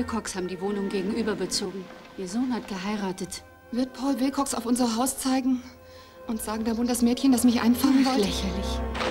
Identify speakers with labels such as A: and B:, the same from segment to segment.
A: Wilcox haben die Wohnung gegenüber bezogen. Ihr Sohn hat geheiratet.
B: Wird Paul Wilcox auf unser Haus zeigen und sagen, da wohnt das Mädchen, das mich einfangen wollte?
A: Lächerlich.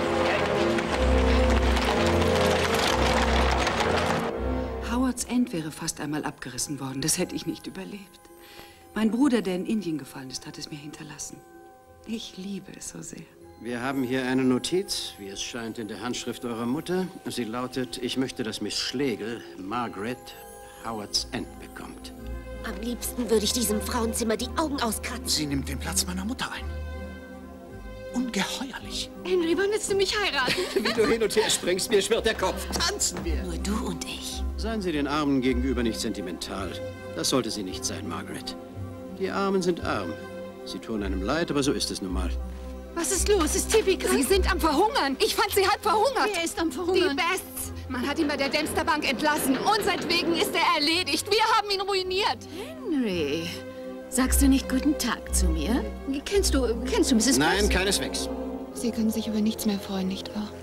C: Howards End wäre fast einmal abgerissen worden. Das hätte ich nicht überlebt. Mein Bruder, der in Indien gefallen ist, hat es mir hinterlassen. Ich liebe es so sehr.
D: Wir haben hier eine Notiz, wie es scheint, in der Handschrift eurer Mutter. Sie lautet, ich möchte, dass Miss Schlegel, Margaret, Howards End bekommt.
E: Am liebsten würde ich diesem Frauenzimmer die Augen auskratzen.
F: Sie nimmt den Platz meiner Mutter ein. Ungeheuerlich.
A: Henry, wann willst du mich heiraten?
D: Wie du hin und her springst, mir schwirrt der Kopf. Tanzen wir!
E: Nur du und ich.
D: Seien Sie den Armen gegenüber nicht sentimental. Das sollte sie nicht sein, Margaret. Die Armen sind arm. Sie tun einem leid, aber so ist es nun mal.
A: Was ist los? Ist Tippi krank?
B: Sie sind am Verhungern. Ich fand sie halb verhungert.
A: Wer ist am
B: Die
A: Verhungern?
B: Bests. Man hat ihn bei der Dempster-Bank entlassen. Und seinetwegen ist er erledigt. Wir haben ihn ruiniert.
E: Henry, sagst du nicht guten Tag zu mir?
A: Kennst du Mrs.
D: Nein,
A: Price?
D: keineswegs.
B: Sie können sich über nichts mehr freuen, nicht wahr?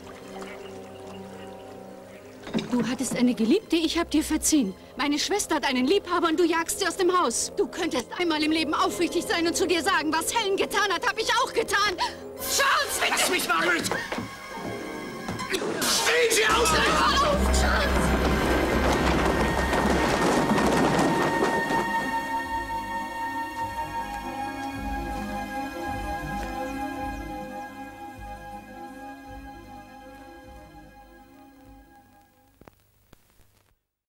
A: Du hattest eine Geliebte, ich hab dir verziehen. Meine Schwester hat einen Liebhaber und du jagst sie aus dem Haus. Du könntest einmal im Leben aufrichtig sein und zu dir sagen, was Helen getan hat, hab ich auch getan. Charles, bitte!
F: Lass mich, Margaret! Stehen Sie auf!
A: Auf, Charles!